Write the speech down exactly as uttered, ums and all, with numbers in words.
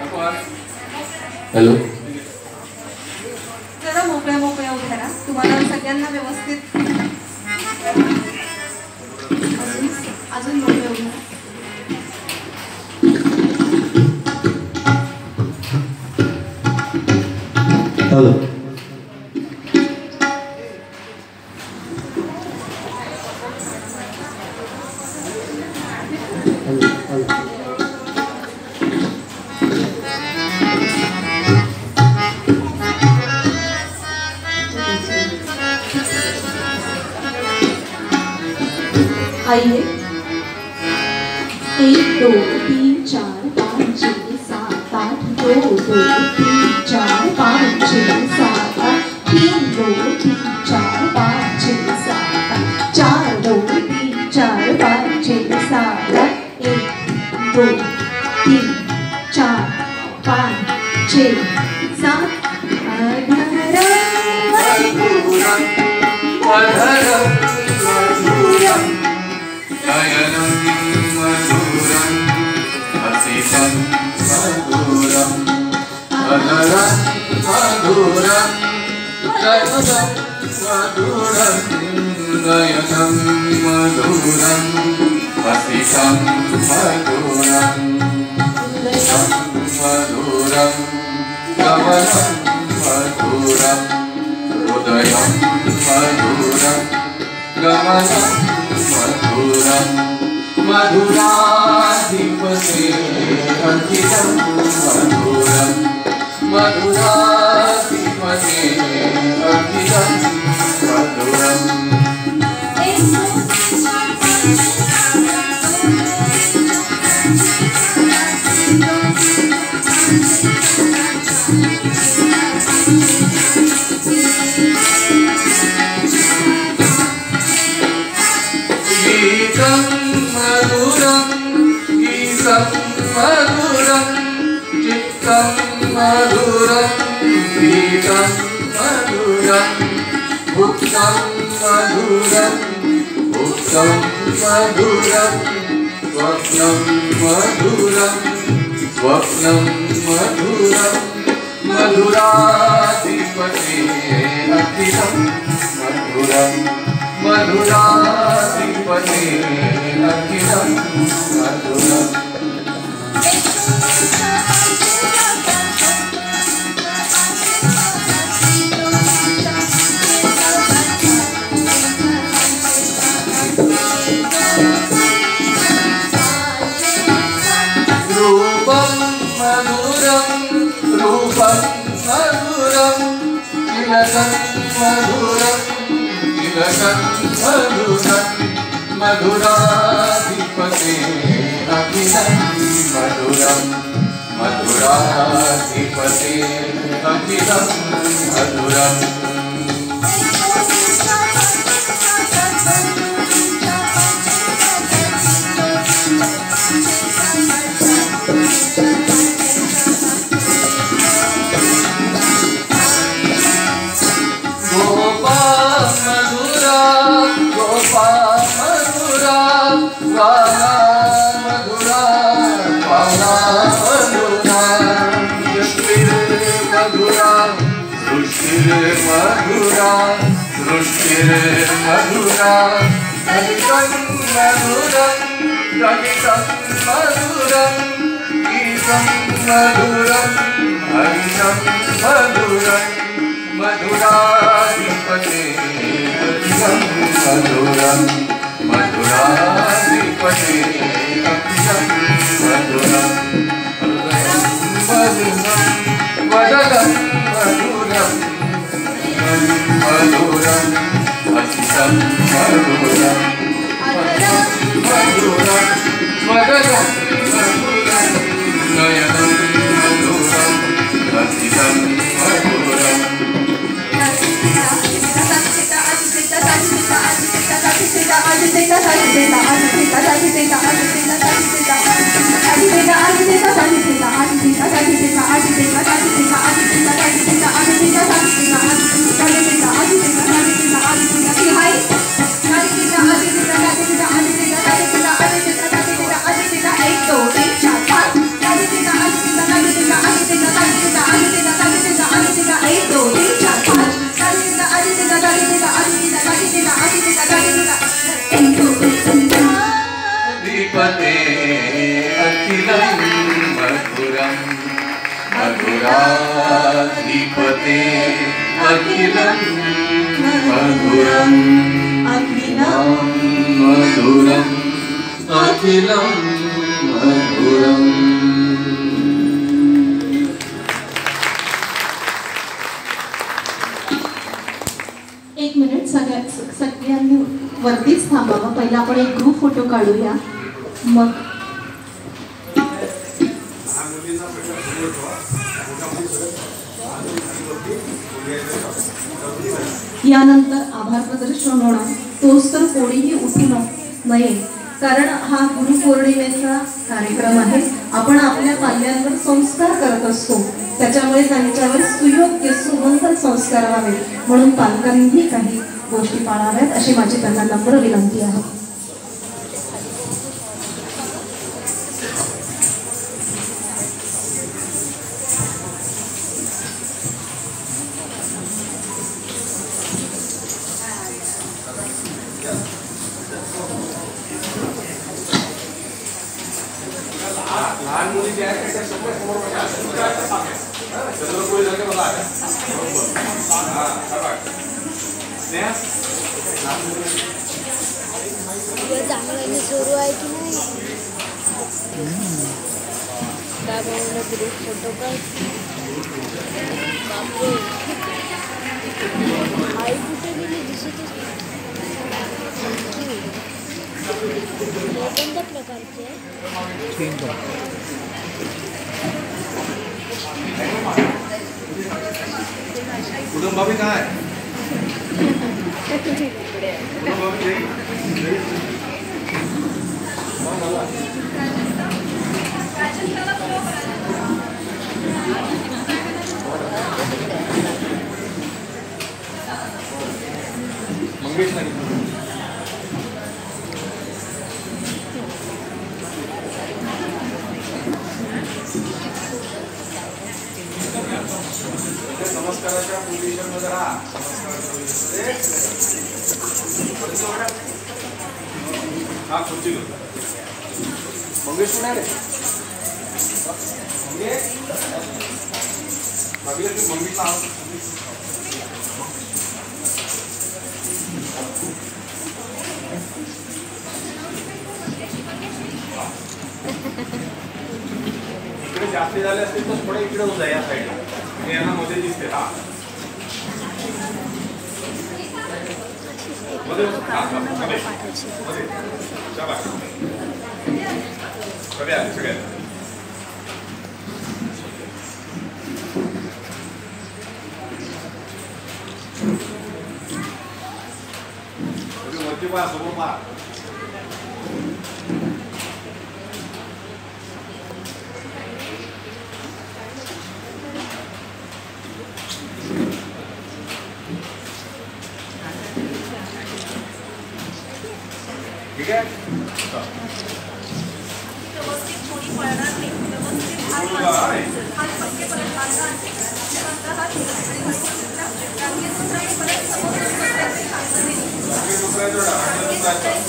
Hello, जरा मोकळ्या मोकळ्या उभ्या राहा, तुम्हाला सगळ्यांना व्यवस्थित अजून अजून मोकळ्या उभ्या राहा. हॅलो, आइए, एक दो तीन चार पाँच छः सात आठ, दो दो तीन चार पाँच छः सात आठ, तीन दो तीन चार पाँच छः सात आठ, चार दो तीन चार पाँच छः सात आठ, एक दो तीन चार पाँच छः सात. नयनं मधुरं हसितं मधुरं अधरं मधुरं नयनं मधुरं नयनं मधुरं हसितं मधुरं मधुरं गमनं मधुरं हृदयं मधुरं गमनं मधुरं मधुराधिपते अंकितं मधुरं मधुराधिपते अंकितं मधुरं. गीतं मधुरं गीतं मधुरं चित्तं मधुरं गीतं मधुरं भुक्तं मधुरं भुक्तं मधुरं स्वप्नं मधुरं स्वप्नं मधुरं मधुराधिपते अखिलं मधुरं मधुराधिपते अखिलं मधुरं. रूपं मधुरं रूपं मधुरं तिलकं मधुरं तिलकं मधुरं मधुराधिपते अखिलं मधुरं मधुराधिपते अखिलं मधुरं. गोपाल मधुरा वाला मधुरा वाला मधुरा सृष्टिर मधुरा सृष्टिर मधुरा सृष्टिर मधुरा ललितं मधुरं ललितं मधुरं गीतं मधुरं हरितं मधुरं मधुराधिपते मधुरं मधुराधिपते अखिलं मधुरं मधुरं वदनं मधुरं मधुरं अखिलं मधुरं मधुरं वदनं मधुरं नयनं मधुरं अखिलं मधुरं. Agita, agita, agita, agita, agita, agita, agita, agita, agita, agita, agita, agita, मधुरम मधुराधिपते अखिलं मधुरम अखिलं मधुरम अखिलं मधुरम. एक मिनिट सगळ्या सगळ्यांनी वरतीच थांबावं. पहिला आपण एक ग्रुप फोटो काढूया, मग यानंतर आभार प्रदर्शन होणार. तोच तर कोणीही उठू नये, कारण हा गुरुपौर्णिमेचा कार्यक्रम आहे. आपण आपल्या पाल्यांवर संस्कार करत असतो, त्याच्यामुळे त्यांच्यावर सुयोग्य सुमंगल संस्कार व्हावे म्हणून पालकांनीही काही गोष्टी पाळाव्यात अशी माझी त्यांना नम्र विनंती आहे. लहान मुली जे आहेत त्या समोर समोर कोणी जर मला चांगल्याने सुरू आहे की नाही. बाबांना ग्रुप फोटो काढ. बापरे आई कुठे गेली दिसतच कोणत्या प्रकारचे कुटुंबावी काय मंगेश नाही नमस्काराच्या पोझिशन मध्ये राहा. हा खुर्ची घेऊन मंगेश कुठे आहे मंगेश मंगेशला इकडे जास्ती झाले असतील तर थोडं इकडे होऊन जा या साईडला. यांना मध्ये दिसते. हा मध्ये मध्ये सगळे आले सगळे वरती पहा समोर पहा. ठीक आहे. दुसरा